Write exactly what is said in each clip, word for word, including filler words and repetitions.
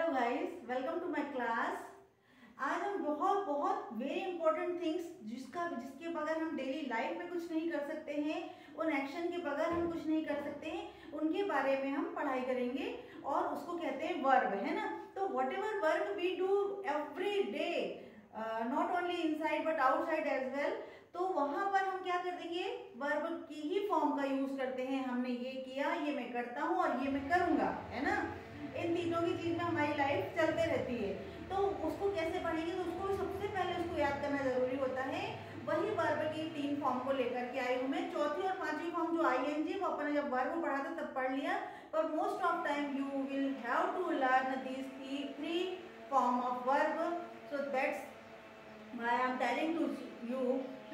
Hello guys, welcome to my class. आज हम बहुत बहुत वेरी इंपॉर्टेंट थिंग्स जिसका जिसके बगैर हम डेली लाइफ में कुछ नहीं कर सकते हैं, उन एक्शन के बगैर हम कुछ नहीं कर सकते हैं, उनके बारे में हम पढ़ाई करेंगे और उसको कहते हैं वर्ब, है ना। तो whatever work we do every day, not only inside but outside as well, तो वहां पर हम क्या कर देंगे, वर्ब की ही फॉर्म का यूज करते हैं। हमने ये किया, ये मैं करता हूँ और ये मैं करूंगा, है ना। इन तीनों की चीज में हमारी लाइफ चलते रहती है। तो उसको कैसे पढ़ेंगे, तो उसको सबसे पहले उसको याद करना जरूरी होता है। वही वर्ब की तीन फॉर्म को लेकर के आई हूँ मैं। चौथी और पांचवी फॉर्म जो आईएनजी वो अपने जब वर्ब पढ़ा था तब पढ़ लिया, पर most of time you will have to learn these three form of verb. So that's why I am telling to you,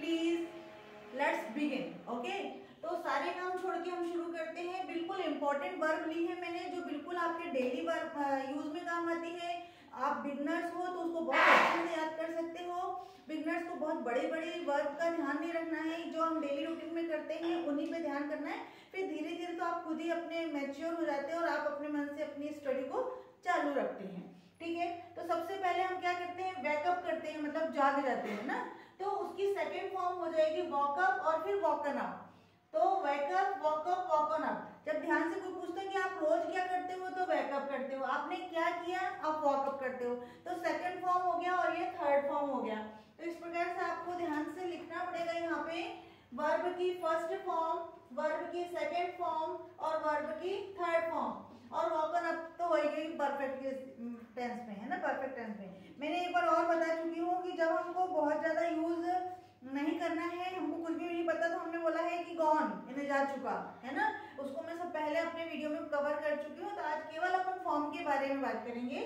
please let's begin. Okay, तो सारे काम छोड़ के हम शुरू करते हैं। बिल्कुल इंपॉर्टेंट वर्ब ली है मैंने, जो बिल्कुल आपके डेली वर्ब यूज में काम आती है। आप बिगनर्स हो तो उसको बहुत अच्छे से याद कर सकते हो। बिगनर्स को बहुत बड़े बड़े वर्ब का ध्यान नहीं रखना है, जो हम डेली रूटीन में करते हैं उन्हीं पे ध्यान करना है। फिर धीरे धीरे तो आप खुद ही अपने मैच्योर हो जाते हैं और आप अपने मन से अपनी स्टडी को चालू रखते हैं। ठीक है, तो सबसे पहले हम क्या करते हैं, वैकअप करते हैं, मतलब जाग जाते हैं ना। तो उसकी सेकेंड फॉर्म हो जाएगी वॉकअप और फिर वॉकन अप। तो वेकअप, वॉकअप, वॉकन अप। जब ध्यान से कोई पूछता है कि आप रोज क्या करते हो, तो वेकअप करते हो। आपने क्या किया, आप वॉकअप करते हो। तो सेकंड फॉर्म हो गया और ये थर्ड फॉर्म हो गया। तो इस प्रकार से आपको ध्यान से लिखना पड़ेगा यहाँ पे वर्ब की फर्स्ट फॉर्म, वर्ब की सेकंड फॉर्म और वर्ब की थर्ड फॉर्म। और वॉकन अप तो हो गई परफेक्ट टेंस में, है ना, परफेक्ट टेंस में। मैंने एक बार और बता चुकी हूँ कि जब हमको बहुत ज्यादा यूज नहीं करना है, हमको कुछ भी नहीं पता, तो हमने बोला है कि गॉन, इन्हें जा चुका, है ना। उसको मैं सब पहले अपने वीडियो में कवर कर चुकी हूँ। तो आज केवल अपन फॉर्म के बारे में बात करेंगे।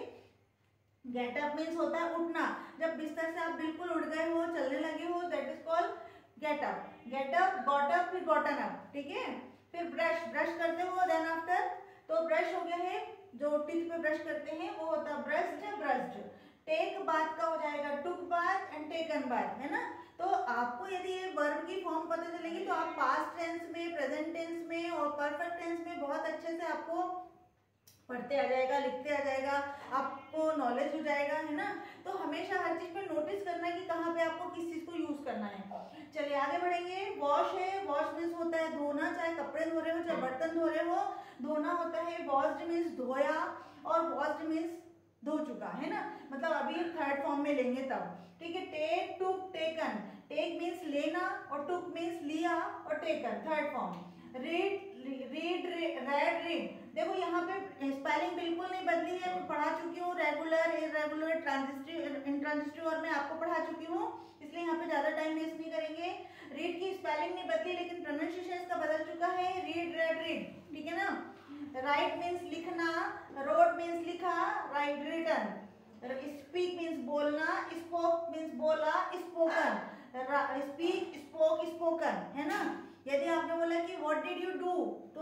गेट अप मीन्स होता है उठना। जब बिस्तर से आप बिल्कुल उठ गए हो, चलने लगे हो, that is called get up. Get up, got up, फिर गॉटन अप। ठीक है, फिर ब्रश, ब्रश करते हो, देन आफ्टर, तो ब्रश हो गया है, जो टीथ पे ब्रश करते हैं वो होता है ब्रश्ड, ब्रश्ड। टेक बात का हो जाएगा टुक बात एंड टेकन बात, है ना। तो आपको यदि ये वर्ब की फॉर्म पता चलेगी तो आप पास्ट टेंस में, प्रेजेंट टेंस में और परफेक्ट टेंस में बहुत अच्छे से आपको पढ़ते आ जाएगा, लिखते आ जाएगा, आपको नॉलेज हो जाएगा, है ना। तो हमेशा हर चीज पे नोटिस करना है कि कहाँ पे आपको किस चीज को यूज करना है। चलिए आगे बढ़ेंगे। वॉश है, वॉश मीन्स होता है धोना, चाहे कपड़े धो रहे हो चाहे बर्तन धो रहे हो, धोना होता है। वॉश्ड मीन्स धोया और वॉश्ड मीन्स धो चुका, है ना। मतलब अभी थर्ड फॉर्म में लेंगे तब। ठीक है, take, took, taken. Take means लेना और टुक मीन्स लिया और taken third form. Read, read, read, read. देखो यहाँ पे स्पेलिंग बिल्कुल नहीं बदली है, मैं पढ़ा चुकी हूँ। रेगुलर, इररेगुलर, ट्रांजिटिव, इंट्रांजिटिव और मैं आपको पढ़ा चुकी हूँ, इसलिए यहाँ पे ज्यादा टाइम वेस्ट नहीं करेंगे। रीड की स्पेलिंग नहीं बदली, लेकिन प्रोनाउंसिएशन इसका बदल चुका है। Read, read, read. ठीक है ना। राइट मीन्स लिखना, रोड मीन्स लिखा, राइट, रिटन। स्पीक मीन्स बोलना, स्पोक मीन्स बोला, स्पोकन। स्पीक, स्पोक, स्पोकन, है ना। यदि आपने बोला कि व्हाट डिड यू डू, तो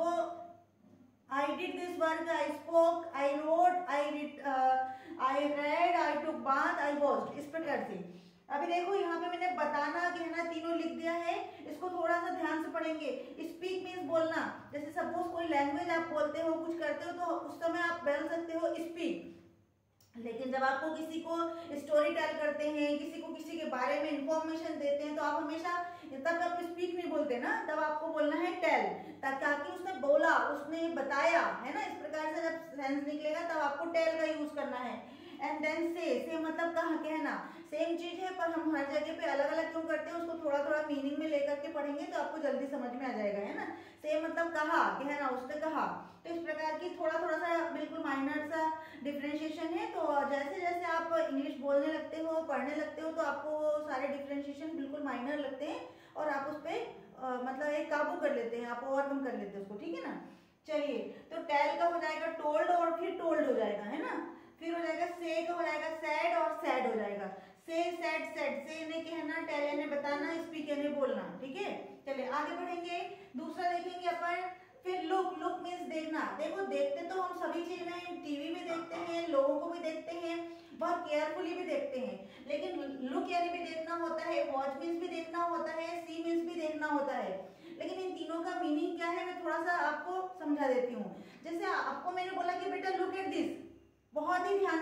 I did this work, I spoke, I wrote, I I read, I took bath, I washed, इस प्रकार से। अभी देखो यहाँ पे मैंने बताना, कहना तीनों लिख दिया है। इसको थोड़ा सा ध्यान से पढ़ेंगे। स्पीक मीन्स बोलना। जैसे सपोज कोई लैंग्वेज आप बोलते हो, कुछ करते हो, तो उस समय आप बोल सकते हो स्पीक। लेकिन जब आपको किसी को स्टोरी टेल करते हैं, किसी को किसी के बारे में इंफॉर्मेशन देते हैं, तो आप हमेशा, तब आप स्पीक नहीं बोलते ना, तब आपको बोलना है टेल, ताकि उसने बोला, उसने बताया, है ना। इस प्रकार से जब सेंस निकलेगा तब आपको टेल का यूज करना है। एंड देन से, से मतलब कहा, कहना। सेम चीज है पर हम हर जगह पे अलग अलग क्यों करते हैं, उसको थोड़ा थोड़ा मीनिंग में लेकर के पढ़ेंगे तो आपको जल्दी समझ में आ जाएगा, है ना। सेम मतलब कहा, कहना, उसने कहा। तो इस प्रकार की थोड़ा थोड़ा सा बिल्कुल माइनर सा डिफरेंशिएशन है। तो जैसे जैसे आप इंग्लिश बोलने लगते हो, पढ़ने लगते हो, तो आपको सारे डिफरेंशिएशन बिल्कुल माइनर लगते हैं और आप उस पर मतलब एक काबू कर लेते हैं, आप ओवरकम कर लेते हैं उसको। ठीक है ना। चलिए, तो टेल का हो जाएगा टोल्ड और फिर टोल्ड हो जाएगा, है ना। फिर हो जाएगा से का हो जाएगा सैड और सैड हो जाएगा। से, सैड, सैड। से ने कहना, टेल ने बताना, स्पीक ने बोलना। ठीक है, चलिए आगे बढ़ेंगे। दूसरा देखेंगे अपन। फिर लुक, लुक मीन्स देखना। देखो देखते तो हम सभी चीज में, टीवी में देखते हैं, लोगों को भी देखते हैं, बहुत केयरफुली भी देखते हैं, लेकिन लुक यानी भी देखना होता है, वॉच मीन्स भी देखना होता है, सी मीन्स भी देखना होता है। लेकिन इन तीनों का मीनिंग क्या है, मैं थोड़ा सा आपको समझा देती हूँ। जैसे आपको मैंने बोला कि बेटा लुक एट दिस, बहुत ही ध्यान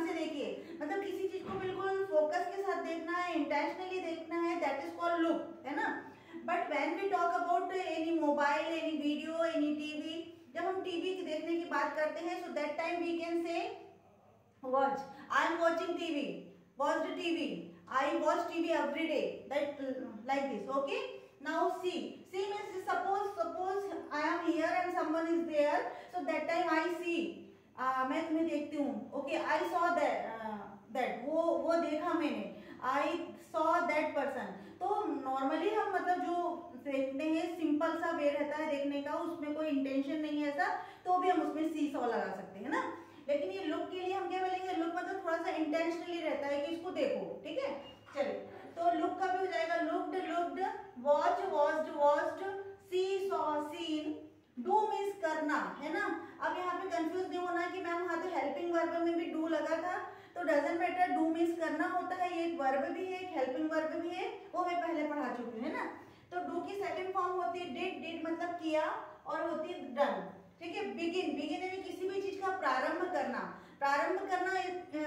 ध्यान से देखिए, मतलब किसी चीज को बिल्कुल फोकस के साथ देखना है, इंटेंशनली देखना है, दैट इज कॉल्ड लुक, है ना। But when we talk about any mobile, any video, any TV, जब हम टीवी देखने की बात करते हैं, so that time we can say watch, I am watching TV, watch the TV, I watch TV every day, that like this, okay. Now see, see means suppose suppose I am here and someone is there, so that time I see, uh, मैं तुम्हें देखती हूँ, okay, I saw that uh, that वो वो देखा मैंने, I saw that person। तो normally हम मतलब जो देखते हैं सिंपल सा वे रहता है देखने का, उसमें कोई इंटेंशन नहीं है ऐसा, तो भी हम उसमें सी सॉ लगा सकते हैं ना। लेकिन ये लुक के लिए हम क्या बोलेंगे, लुक मतलब थोड़ा सा इंटेंशनली रहता है कि इसको देखो, ठीक है। चलिए, तो लुक का भी हो जाएगा looked, looked, watch, watched, watched, see, saw, seen. Do means करना, है ना। अब यहाँ पे कंफ्यूज नहीं होना कि मैम वहाँ तो हेल्पिंग वर्ब में भी डू लगा था, तो डजंट मैटर, डू मीन्स करना होता है, ये एक वर्ब भी है, एक हेल्पिंग वर्ब भी है, वो मैं पहले पढ़ा चुकी हूँ, है ना। तो डू की सेकंड फॉर्म होती है डिड, डिड मतलब किया, और होती है डन, ठीक है। बिगिन, बिगिन यानी किसी भी चीज का प्रारंभ करना, प्रारंभ करना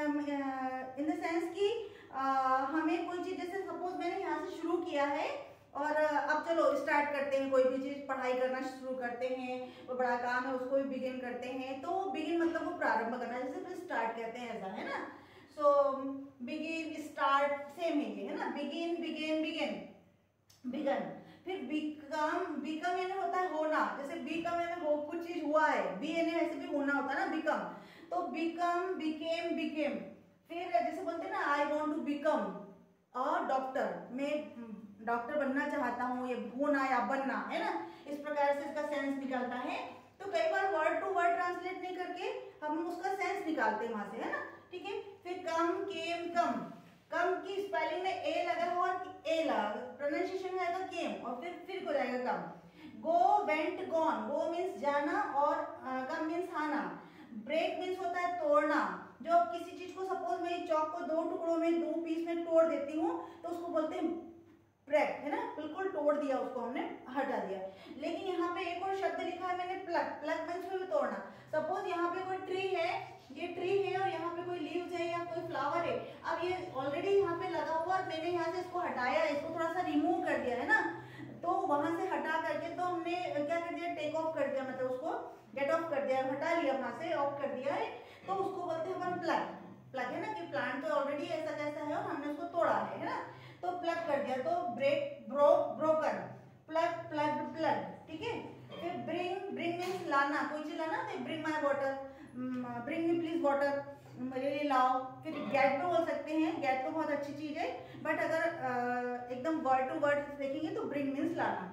इन द सेंस कि Uh, हमें कोई चीज, जैसे सपोज मैंने यहाँ से शुरू किया है और अब चलो स्टार्ट करते हैं, कोई भी चीज पढ़ाई करना शुरू करते हैं, वो बड़ा काम है उसको भी बिगिन करते हैं, तो बिगिन मतलब वो प्रारंभ करना, जैसे फिर स्टार्ट कहते हैं ऐसा, है ना। सो बिगिन, स्टार्ट सेम ही है ना, बिगिन, बिगिन, बिगिन, बिगन। फिर बिकम, बिकम यानी होता है होना, जैसे बिकम यानी हो कुछ चीज हुआ है, बी यानी वैसे भी होना होता है ना, बिकम, तो बिकम, बिकेम, बिकेम। फिर जैसे बोलते हैं ना, I want to become a doctor, मैं डॉक्टर बनना चाहता हूँ, ये होना या बनना, है ना, इस प्रकार से इसका सेंस निकलता है। तो कई बार वर्ड टू वर्ड ट्रांसलेट नहीं करके हम उसका सेंस निकालते हैं वहां से, है ना, ठीक है। फिर कम, केम, कम, कम की स्पेलिंग में ए लगा हो और ए लगा, प्रोनाउंसिएशन आएगा केम, और फिर फिर हो जाएगा come. Go, went, gone, go means जाना और कम मीन्स आना। ब्रेक मीन्स होता है तोड़ना, जो अब किसी चीज को सपोज मैं चौक को दो टुकड़ों में, दो पीस में तोड़ देती हूँ, तो उसको बोलते हैं ब्रेक, है ना, बिल्कुल तोड़ दिया उसको हमने, हटा दिया। लेकिन यहाँ पे एक और शब्द लिखा है मैंने, प्लग, प्लग मीन्स भी तोड़ना। सपोज यहाँ पे कोई ट्री है, ये ट्री है और यहाँ पे कोई लीव्स है या कोई फ्लावर है, अब ये ऑलरेडी यहाँ पे लगा हुआ और मैंने यहाँ से इसको हटाया, इसको थोड़ा सा रिमूव कर दिया, है ना, तो वहां से हटा करके तो हमने क्या कर दिया, टेक ऑफ कर दिया, मतलब उसको गेट ऑफ कर दिया, हटा लिया वहां से, ऑफ कर दिया है, तो उसको बोलते हैं अपन प्लग। प्लग है ना, कि प्लांट तो ऑलरेडी ऐसा कैसा है और हमने उसको तोड़ा है, है ना, तो प्लग कर दिया, तो break, broke, broken, plug, plug, plug, ठीक है। फिर ब्रिंग, ब्रिंग मीन्स लाना, कोई चीज लाना, तो bring my water, bring me please water, मेरे लिए लाओ। फिर गेट भी बोल सकते हैं, गेट तो बहुत अच्छी चीज है, बट अगर uh, एकदम वर्ड टू वर्ड देखेंगे तो ब्रिंग मीन्स लाना।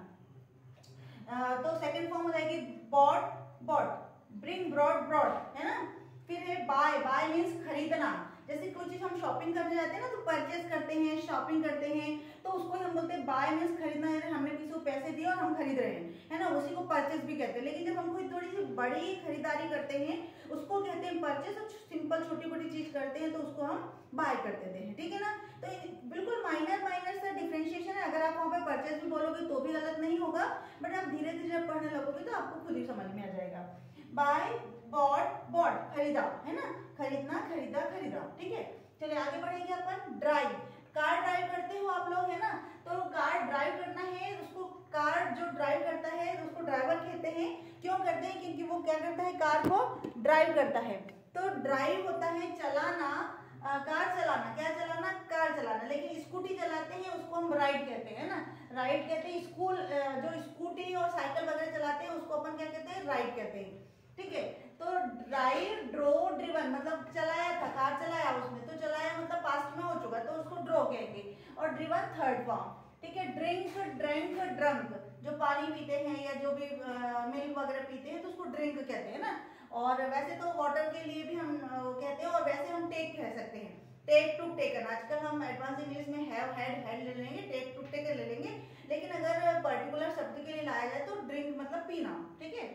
uh, तो सेकंड फॉर्म हो जाएगी bought, bought, bring, brought, brought, है ना। फिर है बाय, बाय मीन्स खरीदना, जैसे कोई चीज हम शॉपिंग करने जाते हैं ना, तो परचेस करते हैं, शॉपिंग करते हैं, तो उसको हम बोलते हैं बाय मीन्स खरीदना, है हमने किसी को पैसे दिए और हम खरीद रहे हैं, है ना, उसी को परचेस भी कहते हैं। लेकिन जब हम कोई थोड़ी सी बड़ी खरीदारी करते हैं उसको कहते हैं परचेस, और सिंपल छोटी मोटी चीज करते हैं तो उसको हम बाय कर देते हैं, ठीक है ना। तो बिल्कुल माइनर माइनर सा डिफरेंशिएशन है, अगर आप वहाँ पे परचेस भी बोलोगे तो भी गलत नहीं होगा, बट आप धीरे धीरे पढ़ने लगोगे तो आपको खुद ही समझ में आ जाएगा। बाय, बॉट, बॉट, खरीदा, है ना, खरीदना, खरीदा, खरीदा, ठीक है। चलिए आगे बढ़ेंगे अपन। ड्राइव, कार ड्राइव करते हो आप लोग, है ना, तो कार ड्राइव करना है, उसको कार जो ड्राइव करता है उसको ड्राइवर कहते हैं। क्यों करते हैं, क्योंकि वो क्या करता है, कार को ड्राइव करता है। तो ड्राइव होता है चलाना, आ, कार चलाना, क्या चलाना, कार चलाना। लेकिन स्कूटी चलाते हैं उसको हम राइड कहते हैं, ना, राइड कहते हैं। स्कूल जो स्कूटी और साइकिल वगैरह चलाते हैं उसको अपन क्या कहते हैं, राइड कहते हैं, ठीक है। तो ड्राइव, ड्रो, ड्रिवन मतलब चलाया था, कार चलाया उसने, तो चलाया मतलब पास्ट में हो चुका, तो उसको ड्रो कहेंगे। और ड्रिवन थर्ड फॉर्म, ठीक है। ड्रिंक, ड्रिंक, ड्रंक, जो पानी पीते हैं या जो भी मिल्क वगैरह पीते हैं तो उसको ड्रिंक कहते हैं ना। और वैसे तो वाटर के लिए भी हम कहते हैं, और वैसे हम टेक कह सकते हैं, टेक टू टेकन। आजकल हम एडवांस इंग्लिश में हैव, हैड, हैड ले लेंगे, टेक टू टेकन ले लेंगे, लेकिन अगर पर्टिकुलर शब्द के लिए लाया जाए तो ड्रिंक मतलब पीना, ठीक है।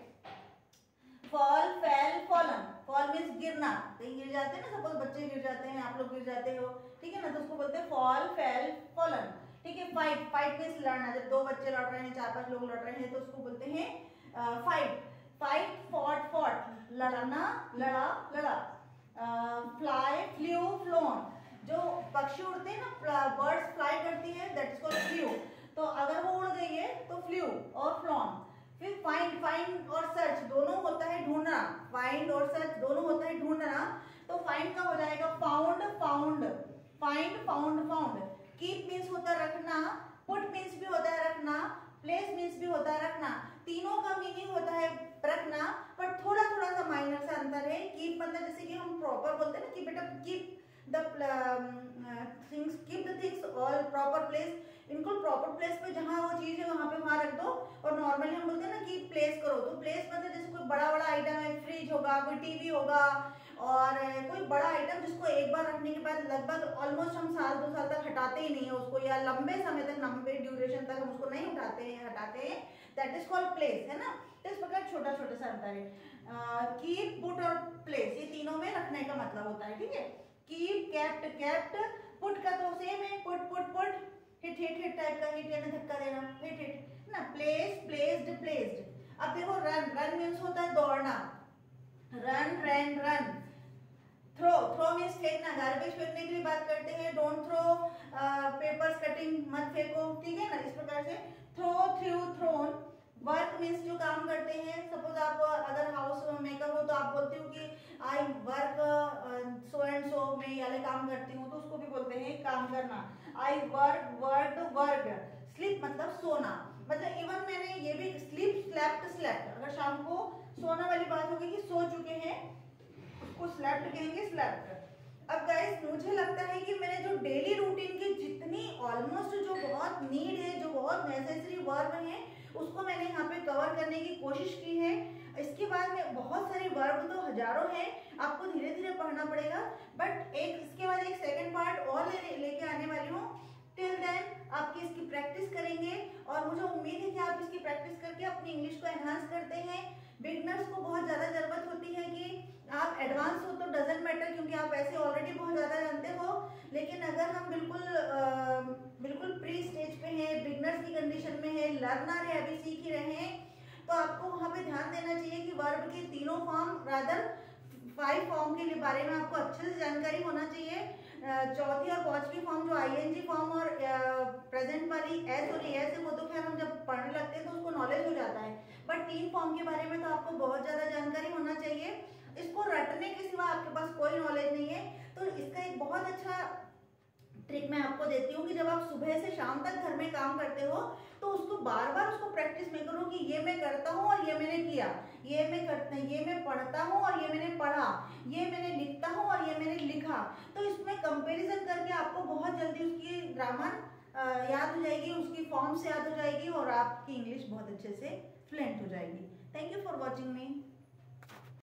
Fall, fell, fallen, fall means गिरना, कहीं गिर जाते हैं ना, सपोज बच्चे गिर जाते हैं, आप लोग गिर जाते हो, ठीक है ना, तो उसको बोलते हैं फॉल, फेल, फॉलन, ठीक है। फाइट, फाइट मीन्स लड़ना, जब दो बच्चे लड़ रहे हैं, चार पांच लोग लड़ रहे हैं तो उसको बोलते हैं फाइट। फाइट, फॉट, फॉट, लड़ना, लड़ा, लड़ा। फ्लाई, फ्ली पक्षी उड़ते हैं ना, बर्ड्स फ्लाई करती है, दैट इज कॉल्ड फ्लू। तो अगर वो उड़ गई है तो फ्लू और फ्लॉन। फिर फाइंड, फाइंड और सर्च दोनों होता है ढूंढना, फाइंड और सर्च दोनों होता है ढूंढना। तो फाइंड का हो जाएगा found, found, find, found, found. Keep means होता है रखना, पुट मीन्स भी होता है रखना, प्लेस मीन्स भी होता है रखना। तीनों का मीनिंग होता है रखना, पर थोड़ा थोड़ा सा माइनर सा अंतर है। कीप मतलब जैसे कि हम प्रॉपर बोलते हैं ना कि बेटा keep the things, keep the things all proper place, इनको प्रॉपर प्लेस पे जहाँ वो चीज है वहां पे वहां रख दो। और नॉर्मली हम बोलते हैं ना कि प्लेस करो, तो प्लेस मतलब जैसे कोई बड़ा बड़ा आइटम है, फ्रिज होगा, कोई टीवी होगा, और कोई बड़ा आइटम जिसको एक बार रखने के बाद लगभग ऑलमोस्ट हम साल दो साल तक हटाते ही नहीं है उसको, या लंबे समय तक, लंबे ड्यूरेशन तक हम उसको नहीं उठाते हैं, हटाते हैं, दैट इज कॉल्ड प्लेस, है ना। तो इस प्रकार छोटा छोटा सा अंतर है। कीप, पुट और प्लेस ये तीनों में रखने का मतलब होता है, ठीक है। कीप, केप्ट, केप्ट, पुट का तो सेम है, put put put, hit hit hit type का, हिट यानी धक्का देना, हिट हिट ना, प्लेस प्लेस्ड प्लेस्ड। अब देखो रन, रन मीन्स होता है दौड़ना, run run run. Throw, throw means फेंकना, गार्बेज फेंकने की भी बात करते हैं, डोंट थ्रो पेपर्स कटिंग, मत फेंको, ठीक है ना, इस प्रकार से throw, threw, thrown. Work means जो काम करते हैं, सपोज आप अगर हाउस मेकर हो तो आप बोलते हो कि I work so and so, मैं ये वाले काम करती हूँ, तो उसको भी बोलते हैं काम करना, I work, work, work. Sleep मतलब सोना, मतलब इवन मैंने ये भी स्लीप, स्लेप्ट, स्लेप्ट, अगर शाम को सोना वाली बात होगी कि सो चुके हैं, उसको स्लेप्ट कहेंगे, स्लेप्ट। अब गाइस मुझे लगता है कि मैंने जो डेली रूटीन की जितनी ऑलमोस्ट जो बहुत नीड है, जो बहुत नेसेसरी वर्ब है, उसको मैंने यहाँ पे कवर करने की कोशिश की है। इसके बाद में बहुत सारी वर्ब तो हजारों हैं, आपको धीरे धीरे पढ़ना पड़ेगा, बट एक इसके बाद एक सेकंड पार्ट और ले लेके आने वाली हूँ। टिल देन आपकी इसकी प्रैक्टिस करेंगे, और मुझे उम्मीद है कि आप इसकी प्रैक्टिस करके अपनी इंग्लिश को एनहांस करते हैं। बिगनर्स को बहुत ज़्यादा जरूरत होती है कि आप एडवांस हो तो डजेंट मैटर, क्योंकि आप ऐसे ऑलरेडी बहुत ज़्यादा जानते हो, लेकिन अगर हम बिल्कुल आ, बिल्कुल प्री स्टेज पे हैं, बिगनर्स की कंडीशन में है, लर्नर है, अभी सीख ही रहे हैं, तो आपको वहाँ पे ध्यान देना चाहिए कि वर्ब के तीनों फॉर्म, रादर फाइव फॉर्म के बारे में आपको अच्छे से जानकारी होना चाहिए। चौथी और पांचवी फॉर्म जो आईएनजी फॉर्म और प्रेजेंट वाली एस और एस है, वो तो खैर हम जब पढ़ने लगते हैं तो उसको नॉलेज हो जाता है, बट तीन फॉर्म के बारे में तो आपको बहुत ज्यादा जानकारी होना चाहिए। इसको रटने के सिवा आपके पास कोई नॉलेज नहीं है। तो इसका एक बहुत अच्छा ट्रिक मैं आपको देती हूँ कि जब आप सुबह से शाम तक घर में काम करते हो तो उसको बार बार उसको प्रैक्टिस में करो कि ये मैं करता हूँ और ये मैंने किया, ये मैं करता ये मैं पढ़ता हूँ और ये मैंने पढ़ा, ये मैंने लिखता हूँ और ये मैंने लिखा। तो इसमें कंपैरिजन करके आपको बहुत जल्दी उसकी ग्रामर याद हो जाएगी, उसकी फॉर्म्स याद हो जाएगी, और आपकी इंग्लिश बहुत अच्छे से फ्लुएंट हो जाएगी। Thank you for watching me.